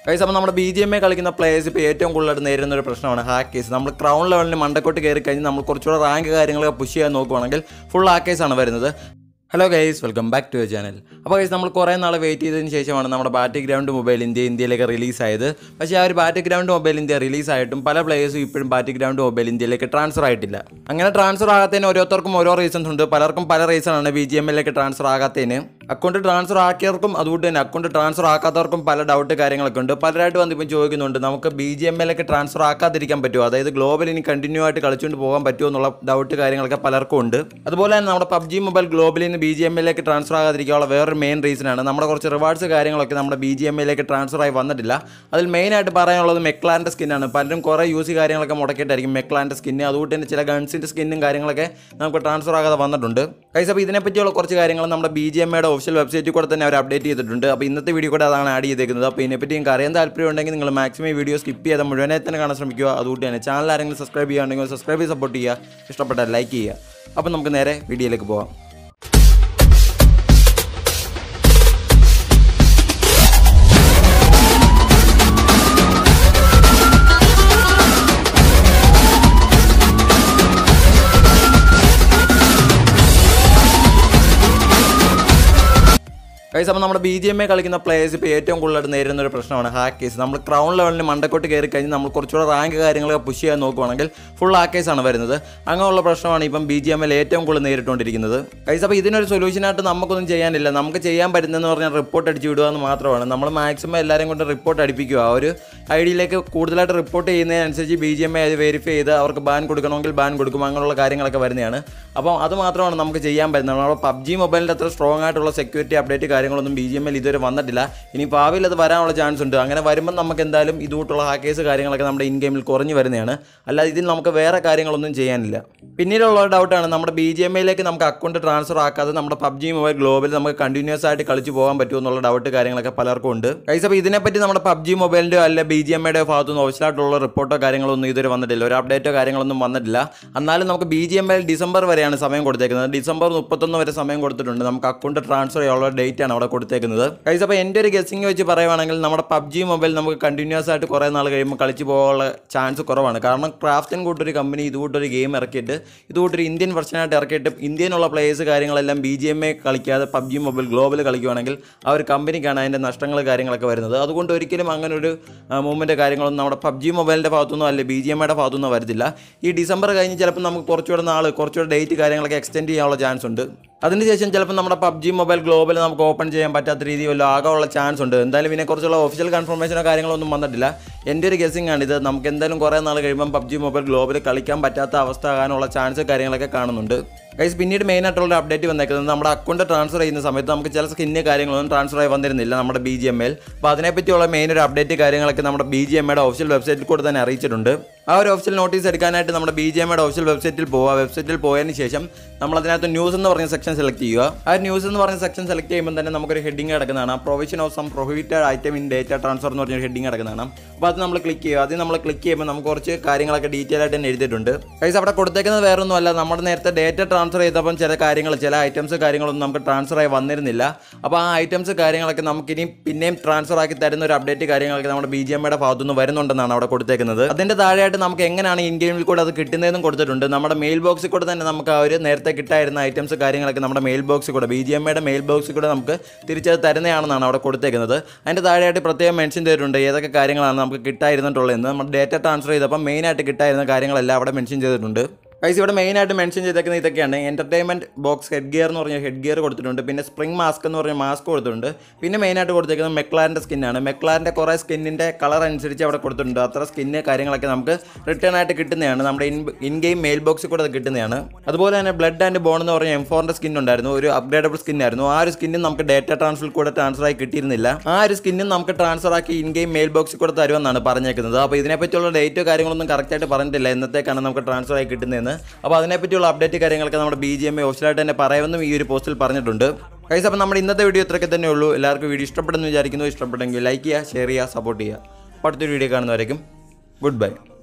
Guys, അപ്പോൾ നമ്മുടെ BGMI കളിക്കുന്ന പ്ലേയേഴ്സ് ഇപ്പോൾ ഏറ്റവും കൂടുതലായിട്ട് നേരിടുന്ന ഒരു പ്രശ്നമാണ് ഹാക്കേഴ്സ്. നമ്മൾ ക്രൗൺ ലെവലിന് മണ്ടക്കോട്ട് കയറി കഴിഞ്ഞ് നമ്മൾ കുറച്ചുകൂടെ റാങ്ക് കാര്യങ്ങളൊക്കെ പുഷ് ചെയ്യാൻ നോക്കുവാണെങ്കിൽ ഫുൾ ഹാക്കേഴ്സാണ് വരുന്നത്. Hello guys, welcome back to your channel. അപ്പോൾ ഗൈസ്, നമ്മൾ കുറേ നാൾ വെയിറ്റ് ചെയ്തതിന് ശേഷമാണ് നമ്മുടെ ബാറ്റിഗ്രൗണ്ട് മൊബൈൽ ഇന്ത്യയിലേക്ക് റിലീസായത്. പക്ഷേ ആ ഒരു ബാറ്റിഗ്രൗണ്ട് മൊബൈൽ ഇന്ത്യ റിലീസായിട്ടും പല പ്ലേയേഴ്സും ഇപ്പോഴും ബാറ്റിഗ്രൗണ്ട് മൊബൈൽ ഇന്ത്യയിലേക്ക് ട്രാൻസ്ഫർ ആയിട്ടില്ല. അങ്ങനെ ട്രാൻസ്ഫർ ആകാത്തതിന് ഓരോരുത്തർക്കും ഓരോ റീസൺസ് ഉണ്ട്. പലർക്കും പല റീസണാണ് BGMIയിലേക്ക് ട്രാൻസ്ഫർ ആകാത്തതിന്. അക്കൗണ്ട് ട്രാൻസ്ഫർ ആക്കിയവർക്കും അതുകൊണ്ട് തന്നെ അക്കൗണ്ട് ട്രാൻസ്ഫർ ആക്കാത്തവർക്കും പല ഡൗട്ട് കാര്യങ്ങളൊക്കെ ഉണ്ട്. പലരായിട്ട് വന്നിപ്പോൾ ചോദിക്കുന്നുണ്ട്, നമുക്ക് BGMIയിലേക്ക് ട്രാൻസ്ഫർ ആക്കാതിരിക്കാൻ പറ്റുമോ, അതായത് ഗ്ലോബൽ ഇനി കണ്ടിന്യൂ ആയിട്ട് കളിച്ചുകൊണ്ട് പോകാൻ പറ്റുമോ എന്നുള്ള ഡൗട്ട് കാര്യങ്ങളൊക്കെ പലർക്കും ഉണ്ട്. അതുപോലെ തന്നെ നമ്മുടെ PUBG മൊബൈൽ ഗ്ലോബലിൽ BGMIയിലേക്ക് ട്രാൻസ്ഫർ ആകാതിരിക്കാനുള്ള വേറൊരു മെയിൻ റീസണാണ് നമ്മുടെ കുറച്ച് റിവാർഡ്സ് കാര്യങ്ങളൊക്കെ നമ്മുടെ BGMIയിലേക്ക് ട്രാൻസ്ഫർ ആയി വന്നിട്ടില്ല. അതിൽ മെയിനായിട്ട് പറയാനുള്ളത് മെക്ലാറിൻ്റെ സ്കിന്നാണ്. പലരും കുറേ യൂസ് കാര്യങ്ങളൊക്കെ മുടക്കിയിട്ടായിരിക്കും മെക്ലാറിൻ്റെ സ്കിന്ന്. അതുകൊണ്ട് തന്നെ ചില ഗൺസിൻ്റെ സ്കിന്നും കാര്യങ്ങളൊക്കെ നമുക്ക് ട്രാൻസ്ഫർ ആകാതെ വന്നിട്ടുണ്ട്. ഗൈസ്, അപ്പോൾ ഇതിനെപ്പറ്റിയുള്ള കുറച്ച് കാര്യങ്ങൾ നമ്മുടെ BGMIയുടെ ഒഫീഷ്യൽ വെബ്സൈറ്റിൽ കൂടെ തന്നെ അവർ അപ്ഡേറ്റ് ചെയ്തിട്ടുണ്ട്. അപ്പോൾ ഇന്നത്തെ വീഡിയോ കൂടെ അതാണ് ആഡ് ചെയ്തേക്കുന്നത്. അപ്പോൾ ഇതിനെപ്പറ്റി നിങ്ങൾക്ക് അറിയാൻ താല്പര്യം ഉണ്ടെങ്കിൽ നിങ്ങൾ മാക്സിമം വീഡിയോ സ്കിപ്പ് ചെയ്ത് മുഴുവനായി തന്നെ കാണാൻ ശ്രമിക്കുക. അതുകൊണ്ട് തന്നെ ചാനൽ ആരെങ്കിലും സബ്സ്ക്രൈബ് ചെയ്യുകയാണെങ്കിൽ സബ്സ്ക്രൈബ് ചെയ്ത് സപ്പോർട്ട് ചെയ്യുക, ഇഷ്ടപ്പെട്ടാൽ ലൈക്ക് ചെയ്യുക. അപ്പോൾ നമുക്ക് നേരെ വീഡിയോയിലേക്ക് പോകാം. ഗൈസ്, അപ്പോൾ നമ്മുടെ BGMI കളിക്കുന്ന പ്ലേയേഴ്സ് ഇപ്പോൾ ഏറ്റവും കൂടുതലായിട്ട് നേരിടുന്ന ഒരു പ്രശ്നമാണ് ഹാക്കേഴ്സ്. നമ്മൾ ക്രൗൺ ലെവലിന് മണ്ടക്കോട്ട് കയറി കഴിഞ്ഞ് നമ്മൾ കുറച്ചുകൂടെ റാങ്ക് കാര്യങ്ങളൊക്കെ പുഷ് ചെയ്യാൻ നോക്കുവാണെങ്കിൽ ഫുൾ ഹാക്കേഴ്സാണ് വരുന്നത്. അങ്ങനെയുള്ള പ്രശ്നമാണ് ഇപ്പം BGMIയിൽ ഏറ്റവും കൂടുതൽ നേരിട്ടുകൊണ്ടിരിക്കുന്നത്. ഗൈസ്, അപ്പോൾ ഇതിനൊരു സൊല്യൂഷനായിട്ട് നമുക്കൊന്നും ചെയ്യാനില്ല. നമുക്ക് ചെയ്യാൻ പറ്റുന്നതെന്ന് പറഞ്ഞാൽ റിപ്പോർട്ട് അടിച്ച് വിടുക എന്ന് മാത്രമാണ്. നമ്മൾ മാക്സിമം എല്ലാവരും കൊണ്ട് റിപ്പോർട്ട് അടിപ്പിക്കുക. ആ ഒരു ഐഡിയിലേക്ക് കൂടുതലായിട്ട് റിപ്പോർട്ട് ചെയ്യുന്നതിനനുസരിച്ച് BGMI അത് വെരിഫൈ ചെയ്ത് അവർക്ക് ബാൻ കൊടുക്കണമെങ്കിൽ ബാൻ കൊടുക്കും. അങ്ങനെയുള്ള കാര്യങ്ങളൊക്കെ വരുന്നതാണ്. അപ്പം അത് മാത്രമാണ് നമുക്ക് ചെയ്യാൻ പറ്റുന്നത്. നമ്മുടെ PUBG മൊബൈലിൻ്റെ അത്ര സ്ട്രോങ് ആയിട്ടുള്ള സെക്യൂരിറ്റി അപ്ഡേറ്റ് കാര്യങ്ങളൊന്നും BGMIയിൽ ഇതുവരെ വന്നിട്ടില്ല. ഇനി ഭാവിയിൽ അത് വരാനുള്ള ചാൻസ് ഉണ്ട്. അങ്ങനെ വരുമ്പോൾ നമുക്ക് എന്തായാലും ഇതുകൂട്ടുള്ള ഹാക്കേഴ്സ് കാര്യങ്ങളൊക്കെ നമ്മുടെ ഇൻ ഗെയിമിൽ കുറഞ്ഞു വരുന്നതാണ്. അല്ലാതെ ഇതിൽ നമുക്ക് വേറെ കാര്യങ്ങളൊന്നും ചെയ്യാനില്ല. പിന്നീടുള്ള ഡൗട്ടാണ് നമ്മുടെ BGMIയിലേക്ക് നമുക്ക് അക്കൗണ്ട് ട്രാൻസ്ഫർ ആക്കാതെ നമ്മുടെ PUBG മൊബൈൽ ഗ്ലോബൽ നമുക്ക് കണ്ടിന്യൂസ് ആയിട്ട് കളിച്ച് പോകാൻ പറ്റുമോ എന്നുള്ള ഡൗട്ട് കാര്യങ്ങളൊക്കെ പലർക്കും ഉണ്ട്. ഗൈസ്, അപ്പോൾ ഇതിനെപ്പറ്റി നമ്മുടെ PUBG മൊബൈലിൻ്റെ അല്ല BGMIയുടെ ഭാഗത്തുനിന്ന് ഒഫീഷ്യലായിട്ടുള്ള റിപ്പോർട്ടോ കാര്യങ്ങളൊന്നും ഇതുവരെ വന്നിട്ടില്ല. ഒരു അപ്ഡേറ്റോ കാര്യങ്ങളൊന്നും വന്നിട്ടില്ല. എന്നാലും നമുക്ക് BGMIയിൽ ഡിസംബർ വരെയാണ് സമയം കൊടുത്തേക്കുന്നത്. ഡിസംബർ 31 വരെ സമയം കൊടുത്തിട്ടുണ്ട്. നമുക്ക് അക്കൗണ്ട് ട്രാൻസ്ഫർ ചെയ്യാനുള്ള ഡേറ്റ് ആണ് അവിടെ കൊടുത്തേക്കുന്നത്. ഗൈസ്, അപ്പോൾ എൻ്റെ ഒരു ഗെസ്സിങ് വെച്ച് പറയുവാണെങ്കിൽ നമ്മുടെ PUBG മൊബൈൽ നമുക്ക് കണ്ടിന്യൂസ് ആയിട്ട് കുറേ നാൾ കഴിയുമ്പോൾ കളിച്ച് പോകാനുള്ള ചാൻസ് കുറവാണ്. കാരണം ക്രാഫ്റ്റൻ കൂട്ടൊരു കമ്പനി ഇതുകൂട്ടൊരു ഗെയിം ഇറക്കിയിട്ട് ഇതുകൂട്ടൊരു ഇന്ത്യൻ വെർഷനായിട്ട് ഇറക്കിയിട്ട് ഇന്ത്യയിലുള്ള പ്ലേയേഴ്സ് കാര്യങ്ങളെല്ലാം BGMI കളിക്കാതെ PUBG മൊബൈൽ ഗ്ലോബൽ കളിക്കുവാണെങ്കിൽ ആ ഒരു കമ്പനിക്കാണ് അതിൻ്റെ നഷ്ടങ്ങൾ കാര്യങ്ങളൊക്കെ വരുന്നത്. അതുകൊണ്ട് ഒരിക്കലും അങ്ങനെ ഒരു മൂവ്മെൻറ്റ് കാര്യങ്ങളൊന്നും നമ്മുടെ PUBG മൊബൈലിൻ്റെ ഭാഗത്തുനിന്നോ അല്ലെ BGMIയുടെ ഭാഗത്തുനിന്നോ വരുന്നില്ല. ഈ ഡിസംബർ കഴിഞ്ഞ് ചിലപ്പോൾ നമുക്ക് കുറച്ചുകൂടെ ഡേറ്റ് കാര്യങ്ങളൊക്കെ എക്സ്റ്റെൻഡ് ചെയ്യാനുള്ള ചാൻസ് ഉണ്ട്. അതിനുശേഷം ചിലപ്പോൾ നമ്മുടെ PUBG മൊബൈൽ ഗ്ലോബൽ നമുക്ക് ഓപ്പൺ ചെയ്യാൻ പറ്റാത്ത രീതിയിൽ ആകാനുള്ള ചാൻസ് ഉണ്ട്. എന്തായാലും ഇതിനെക്കുറിച്ചുള്ള ഒഫീഷ്യൽ കൺഫർമേഷനോ കാര്യങ്ങളൊന്നും വന്നിട്ടില്ല. എൻ്റെ ഒരു ഗെസ്സിംഗ് ആണിത്. നമുക്ക് എന്തായാലും കുറേ നാൾ കഴിയുമ്പം PUBG മൊബൈൽ ഗ്ലോബൽ കളിക്കാൻ പറ്റാത്ത അവസ്ഥ ആകാനുള്ള ചാൻസ് കാര്യങ്ങളൊക്കെ കാണുന്നുണ്ട്. ഗൈസ്, പിന്നീട് മെയിനായിട്ടുള്ള അപ്ഡേറ്റ് വന്നേക്കുന്നത് നമ്മുടെ അക്കൗണ്ട് ട്രാൻസ്ഫർ ചെയ്യുന്ന സമയത്ത് നമുക്ക് ചില സ്കിന്ന് കാര്യങ്ങളൊന്നും ട്രാൻസ്ഫർ ആയി വന്നിരുന്നില്ല നമ്മുടെ BGMIയിൽ. അപ്പോൾ അതിനെപ്പറ്റിയുള്ള മെയിൻ ഒരു അപ്ഡേറ്റ് കാര്യങ്ങളൊക്കെ നമ്മുടെ BGMIയുടെ ഒഫീഷ്യൽ വെബ്സൈറ്റിൽ കൂടെ തന്നെ അറിയിച്ചിട്ടുണ്ട്. ആ ഒരു ഒഫീഷ്യൽ നോട്ടീസ് എടുക്കാനായിട്ട് നമ്മുടെ BGMIയുടെ ഒഫീഷ്യൽ വെബ്സൈറ്റിൽ പോവുക. വെബ്സൈറ്റിൽ പോയതിന് ശേഷം നമ്മളതിനകത്ത് ന്യൂസ് എന്ന് പറഞ്ഞ സെക്ഷൻ സെലക്ട് ചെയ്യുക. ആ ന്യൂസ് എന്ന് പറഞ്ഞ സെക്ഷൻ സെലക്ട് ചെയ്യുമ്പോൾ തന്നെ നമുക്കൊരു ഹെഡിങ് കിടക്കുന്നതാണ്. Provision of some prohibited item in data transfer എന്ന് പറഞ്ഞൊരു ഹെഡിങ് കിടക്കുന്നതാണ്. അപ്പോൾ അത് നമ്മൾ ക്ലിക്ക് ചെയ്യുക. അത് നമ്മൾ ക്ലിക്ക് ചെയ്യുമ്പോൾ നമുക്ക് കുറച്ച് കാര്യങ്ങളൊക്കെ ഡീറ്റെയിൽ ആയിട്ട് തന്നെ എഴുതിയിട്ടുണ്ട്. ഗൈസ്, അവിടെ കൊടുത്തേക്കുന്നത് വേറൊന്നുമല്ല, നമ്മുടെ നേരത്തെ ഡേറ്റ ട്രാൻസ്ഫർ ചെയ്തപ്പം ചില ഐറ്റംസ് കാര്യങ്ങളൊന്നും നമുക്ക് ട്രാൻസ്ഫർ ആയി വന്നിരുന്നില്ല. അപ്പോൾ ആ ഐറ്റംസ് കാര്യങ്ങളൊക്കെ നമുക്കിനി പിന്നെയും ട്രാൻസ്ഫർ ആക്കി തരുന്ന ഒരു അപ്ഡേറ്റ് കാര്യങ്ങളൊക്കെ നമ്മുടെ BGMIയുടെ ഭാഗത്തുനിന്ന് വരുന്നുണ്ടെന്നാണ് അവിടെ കൊടുത്തേക്കുന്നത്. അതിൻ്റെ താഴെയായിട്ട് നമുക്ക് എങ്ങനെയാണ് ഇൻ ഗെയിമിൽ കൂടെ അത് കിട്ടുന്നതെന്നും കൊടുത്തിട്ടുണ്ട്. നമ്മുടെ മെയിൽ ബോക്സിൽ കൂടെ തന്നെ നമുക്ക് ആ ഒരു നേരത്തെ കിട്ടായിരുന്ന ഐറ്റംസ് കാര്യങ്ങളൊക്കെ നമ്മുടെ മെയിൽ ബോക്സിൽ കൂടെ BGMIയുടെ മെയിൽ ബോക്സിൽ കൂടെ നമുക്ക് തിരിച്ചത് തരുന്നതാണെന്നാണ് അവിടെ കൊടുത്തേക്കുന്നത്. അതിൻ്റെ താഴെയായിട്ട് പ്രത്യേകം മെൻഷൻ ചെയ്തിട്ടുണ്ട് ഏതൊക്കെ കാര്യങ്ങളാണ് നമുക്ക് കിട്ടായിരുന്നിട്ടുള്ളതെന്ന്. നമ്മുടെ ഡേറ്റ ട്രാൻസ്ഫർ ചെയ്തപ്പോൾ മെയിനായിട്ട് കിട്ടായിരുന്ന കാര്യങ്ങളെല്ലാം അവിടെ മെൻഷൻ ചെയ്തിട്ടുണ്ട്. ഗൈസ്, ഇവിടെ മെയിനായിട്ട് മെൻഷൻ ചെയ്തേക്കുന്നത് ഇതൊക്കെയാണ്. എൻ്റർടൈൻമെൻറ്റ് ബോക്സ് ഹെഡ് ഗിയർ എന്ന് പറഞ്ഞ ഹെഡ് ഗിയർ കൊടുത്തിട്ടുണ്ട്. പിന്നെ സ്പ്രിംഗ് മാസ്ക് എന്ന് പറഞ്ഞ മാസ്ക് കൊടുത്തിട്ടുണ്ട്. പിന്നെ മെയിനായിട്ട് കൊടുത്തേക്കുന്നത് മെക്ലാറിൻ്റെ സ്കിന്നാണ്. മെക്ലാറിൻ്റെ കുറേ സ്കിന്നിൻ്റെ കളർ അനുസരിച്ച് അവിടെ കൊടുത്തിട്ടുണ്ട്. അത്ര സ്കിന്ന് കാര്യങ്ങളൊക്കെ നമുക്ക് റിട്ടേൺ ആയിട്ട് കിട്ടുന്നതാണ്. നമ്മുടെ ഇൻ ഗെയിം മെയിൽ ബോക്സിൽ കൂടെ അത് കിട്ടുന്നതാണ്. അതുപോലെ തന്നെ ബ്ലഡ് ആൻഡ് ബോൺ എന്ന് പറഞ്ഞ M4ൻ്റെ സ്കിൻ ഉണ്ടായിരുന്നു. ഒരു അപ്ഗ്രേഡബിൾ സ്കിന്നായിരുന്നു. ആ ഒരു സ്കിന്നും നമുക്ക് ഡേറ്റ ട്രാൻസ്ഫറിൽ കൂടെ ട്രാൻസ്ഫർ ആയി കിട്ടിയിരുന്നില്ല. ആ ഒരു സ്കിന്നും നമുക്ക് ട്രാൻസ്ഫർ ആക്കി ഇൻ ഗെയിം മെയിൽ ബോക്സിൽ കൂടെ തരുമെന്നാണ് പറഞ്ഞേക്കുന്നത്. അപ്പോൾ ഇതിനെപ്പറ്റിയുള്ള ഡേറ്റോ കാര്യങ്ങളൊന്നും കറക്റ്റായിട്ട് പറഞ്ഞിട്ടില്ല എന്നത്തേക്കാണ് നമുക്ക് ട്രാൻസ്ഫർ ആയി കിട്ടുന്നതെന്ന്. അപ്പോൾ അതിനെപ്പറ്റിയുള്ള അപ്ഡേറ്റ് കാര്യങ്ങളൊക്കെ നമ്മുടെ BGMI ഓഫീഷ്യലായിട്ട് തന്നെ പറയുമെന്നും ഈ ഒരു പോസ്റ്റിൽ പറഞ്ഞിട്ടുണ്ട്. ഗൈസ്, അപ്പോൾ നമ്മുടെ ഇന്നത്തെ വീഡിയോ ഇത്രയൊക്കെ തന്നെ ഉള്ളൂ. എല്ലാവർക്കും വീഡിയോ ഇഷ്ടപ്പെടുന്നു വിചാരിക്കുന്നു. ഇഷ്ടപ്പെട്ടെങ്കിൽ ലൈക്ക് ചെയ്യുക, ഷെയർ ചെയ്യുക, സപ്പോർട്ട് ചെയ്യുക. അടുത്തൊരു വീഡിയോ കാണുന്നവരേക്കും ഗുഡ് ബൈ.